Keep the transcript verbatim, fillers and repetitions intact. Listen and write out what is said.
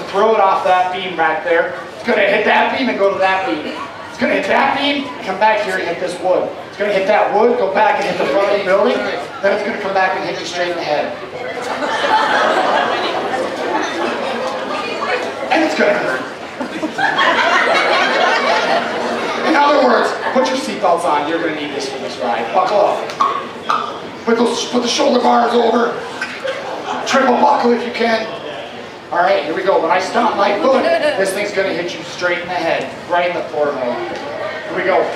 throw it off that beam back there. It's going to hit that beam and go to that beam. It's going to hit that beam and come back here and hit this wood. It's going to hit that wood, go back and hit the front of the building. Then it's going to come back and hit you straight in the head. And it's going to hurt. In other words, put your seatbelts on. You're going to need this for this ride. Buckle up. Put, those, put the shoulder bars over. Triple buckle if you can. All right, here we go. When I stomp my foot, this thing's going to hit you straight in the head, right in the forehead. Here we go.